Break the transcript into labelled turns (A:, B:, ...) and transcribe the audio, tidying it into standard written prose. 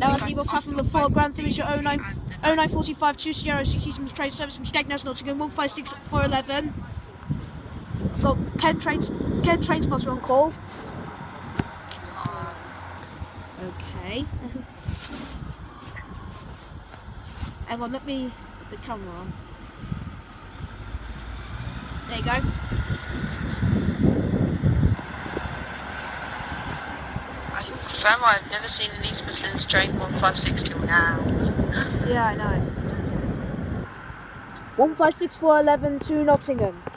A: Now as Eagle Clapham before, Grantham is your 0945 2 Sierra 67 train service from Skegness, Nottingham, 156 411. I've got Ken train spotter on call. Okay. Hang on, let me put the camera on. There you go.
B: I can confirm I've never seen an East Midlands train 156 till now.
A: Yeah, I know. 156 411 to Nottingham.